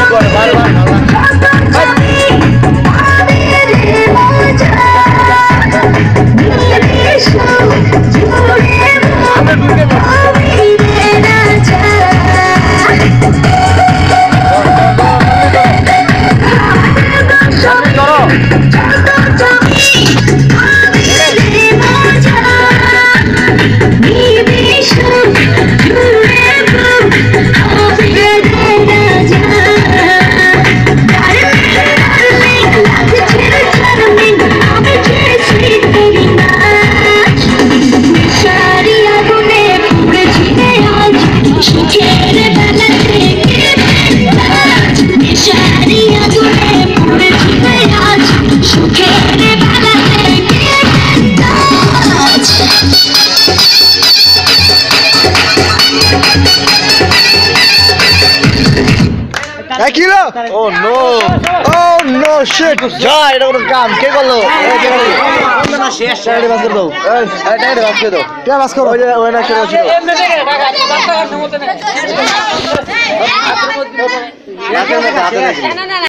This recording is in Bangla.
Kilo? Oh no! Oh no! Shit! Jai, এটা কোনো কাম কে করলো? না শেষ সাইডে বাস করে দাও। এই সাইডে বাস করে দাও। কে বাস করো? ওই না ছিল। এমনি দেখে টাকা রাস্তা ঘাটের মধ্যে না।